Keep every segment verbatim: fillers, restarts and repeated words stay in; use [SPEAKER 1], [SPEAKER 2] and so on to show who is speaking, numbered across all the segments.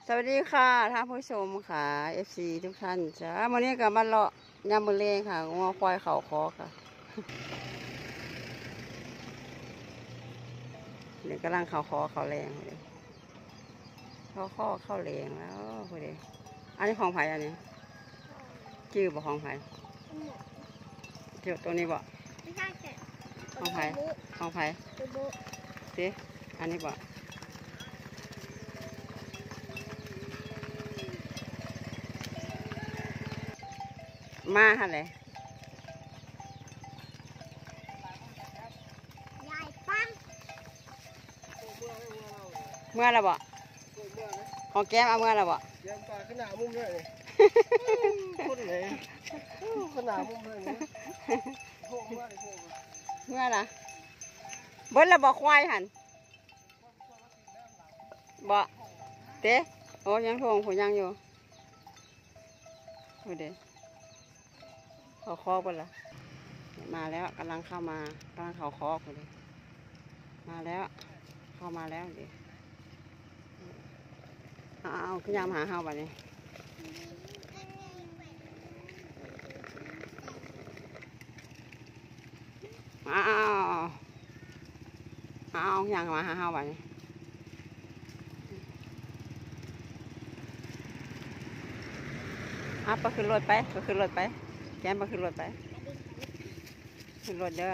[SPEAKER 1] สวัสดีค่ะท่านผู้ชมค่ะ เอฟ ซี ทุกท่านจ้าวันนี้กับมาเลาะยำมือเลงค่ะงัวควายเข่าคอค่ะเดี๋ยวกำลังเข่าคอเข่าแรงเลยเข้าข้อเข้าแรงแล้วพอดีอันนี้ของไผ่อันนี้จื้อบ่ของไผ่เกี่ยวตัวนี้บ่ของไผ่ของไผ่สิอันนี้บ่มาฮะเลยเมื่อไรบ่ของแก้มเอาเมื่อไรบ่
[SPEAKER 2] แก้มปลาขนาดมุมเลยคนไหนขนาดมุมเลยโค้งเมื่อไรโค้ง
[SPEAKER 1] เมื่อไรเบิ้ลละบ่ควายหันบ่เต้โอ้ยังทวงผมยังอยู่ดูดิเขาคอกไปละมาแล้วกำลังเข้ามากำลังเขาคอกเลยมาแล้วเข้ามาแล้วดิเอาขึ้นยามหาเฮาแบบนี้เอาเอาอย่างมาหาเฮาแบบนี้เอาไปขึ้นรถไปไปขึ้นรถไปแกมไปขึ้นรถไปขึ้นรถเด้อ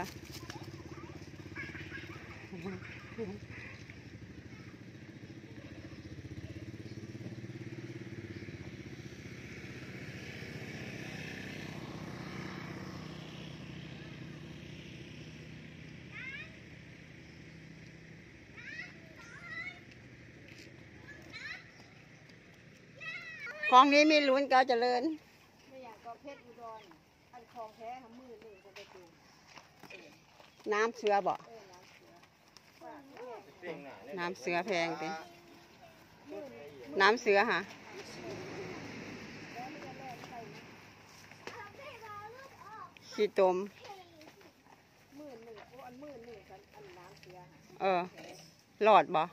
[SPEAKER 1] ของนี้มีลุ้นก็เจริญ
[SPEAKER 3] ไม่อยากก็เพชรอุดรอันคลองแท้ทำมือนี่จะไปดู
[SPEAKER 1] น้ำเสือบ่น้ำเสือแพงติน้ำเสือฮะขี้ตม
[SPEAKER 3] มือหนึ่งอันมือหนึ่งกันอันน้ำเสือ
[SPEAKER 1] เออหลอดบ่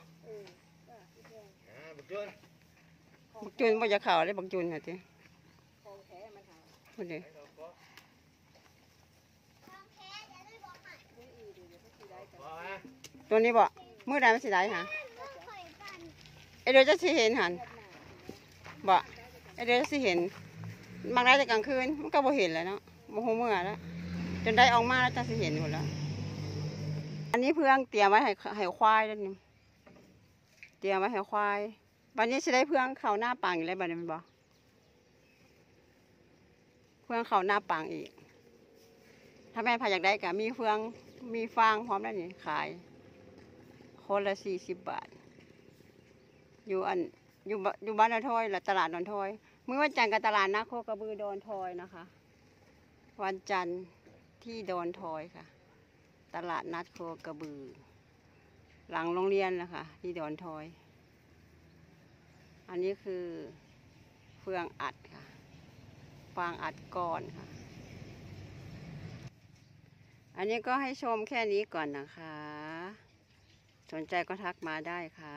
[SPEAKER 1] บักจุนบ่จะเข่าเลยบักจุนเหรอทีพูดดิตัวนี้บ่มือใดมันสิได้ฮะไอเดี๋ยวจะสิเห็นหันบ่ไอเดี๋ยวจะสิเห็นบางได้แต่กลางคืนมันก็บ่เห็นแล้วเนาะบ่หูเมื่อแล้วจนได้ออกมาแล้วจะสิเห็นหมดแล้วอันนี้เพื่อนเตรียมไว้ให้ให้ควายแล้วนี่เตรียมไว้ให้ควายวันนี้จะได้เพื่อนเขาหน้าปังอีกแล้วบัดนี้มันบอกเพื่อนเขาหน้าปังอีกถ้าแม่พายอยากได้ก็มีเพื่อนมีฟางพร้อมแล้วนี่ขายคนละสี่สิบบาทอยู่อันอยู่อยู่บ้านดอนทอยและตลาดดอนทอยเมื่อวันจันทร์กับตลาดนักโคกระบือดอนทอยนะคะวันจันทร์ที่ดอนทอยค่ะตลาดนัดโคกระบือหลังโรงเรียนนะคะที่ดอนทอยอันนี้คือเฟืองอัดค่ะฟางอัดก้อนค่ะอันนี้ก็ให้ชมแค่นี้ก่อนนะคะสนใจก็ทักมาได้ค่ะ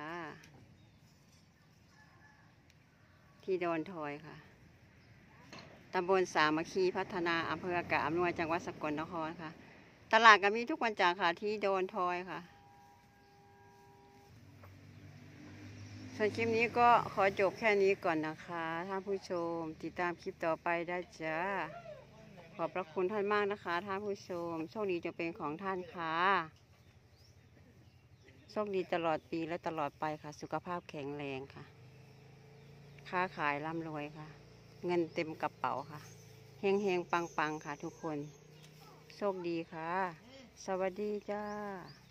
[SPEAKER 1] ที่ดอนทอยค่ะตำบลสามัคคีพัฒนาอำเภอกาบอำนวยจังหวัดสกลนครค่ะตลาดก็มีทุกวันจันทร์ค่ะที่ดอนทอยค่ะส่วนคลิปนี้ก็ขอจบแค่นี้ก่อนนะคะท่านผู้ชมติดตามคลิปต่อไปได้จ้าขอบพระคุณท่านมากนะคะท่านผู้ชมโชคดีจะเป็นของท่านค่ะโชคดีตลอดปีและตลอดไปค่ะสุขภาพแข็งแรงค่ะค้าขายร่ำรวยค่ะเงินเต็มกระเป๋าค่ะเฮงเฮงปังปังค่ะทุกคนโชคดีค่ะสวัสดีจ้า